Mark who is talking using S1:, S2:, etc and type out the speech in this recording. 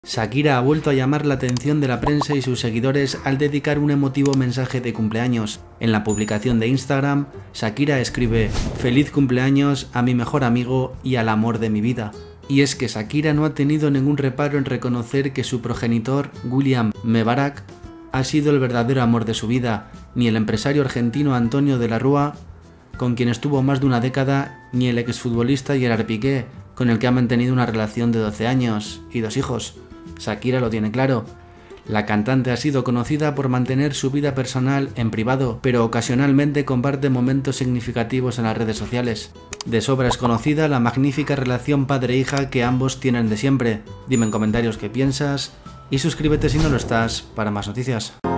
S1: Shakira ha vuelto a llamar la atención de la prensa y sus seguidores al dedicar un emotivo mensaje de cumpleaños. En la publicación de Instagram, Shakira escribe: "Feliz cumpleaños a mi mejor amigo y al amor de mi vida". Y es que Shakira no ha tenido ningún reparo en reconocer que su progenitor, William Mebarak, ha sido el verdadero amor de su vida, ni el empresario argentino Antonio de la Rúa, con quien estuvo más de una década, ni el exfutbolista Gerard Piqué, con el que ha mantenido una relación de 12 años y 2 hijos. Shakira lo tiene claro. La cantante ha sido conocida por mantener su vida personal en privado, pero ocasionalmente comparte momentos significativos en las redes sociales. De sobra es conocida la magnífica relación padre-hija que ambos tienen de siempre. Dime en comentarios qué piensas y suscríbete si no lo estás para más noticias.